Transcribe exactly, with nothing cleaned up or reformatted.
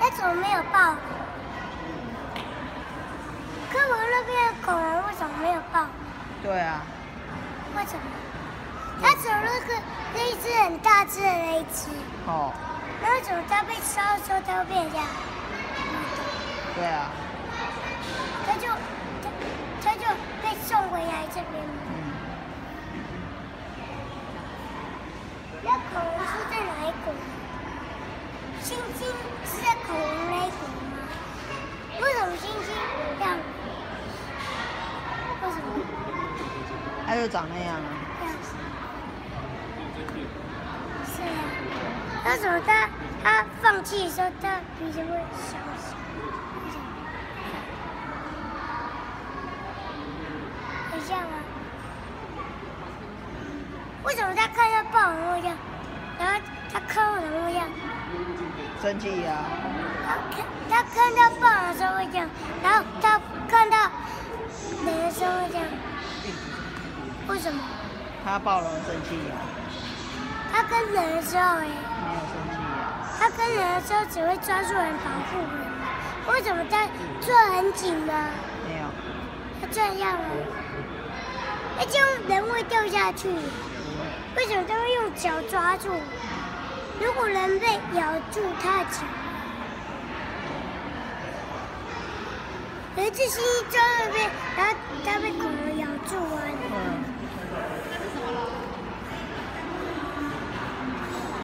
它怎么没有爆？可我那边的恐龙为什么没有爆？ 对啊。 为什么？它只有那个那一只很大只的那一只。 哦。 那为什么它被烧的时候它会变这样？ 对啊。 它就它它就被送回来这边了。 嗯。 那恐龙是在哪一国？猩猩是在恐龙那一国吗？为什么猩猩这样？为什么？ 它就长那样啊。 这样。是啊。为什么它它放弃的时候，它鼻子会消失？为什么？很像吗？为什么他看到豹人会这样，然后他看到人会这样？ 生气呀、啊。 他看他看到豹人的时候会这样，然后他看到人的时候会这样。为什么？ 他豹人生气呀、啊。 他跟人的时候哎。 没有生气呀、啊。 他跟人的时候只会抓住人保护人，为什么他做很紧呢？ 没有。 他这样啊？哎，这样人会掉下去。为什么他会用脚抓住？如果人被咬住他的脚，有一只猩猩抓那边，然后它被恐龙咬住了。 嗯。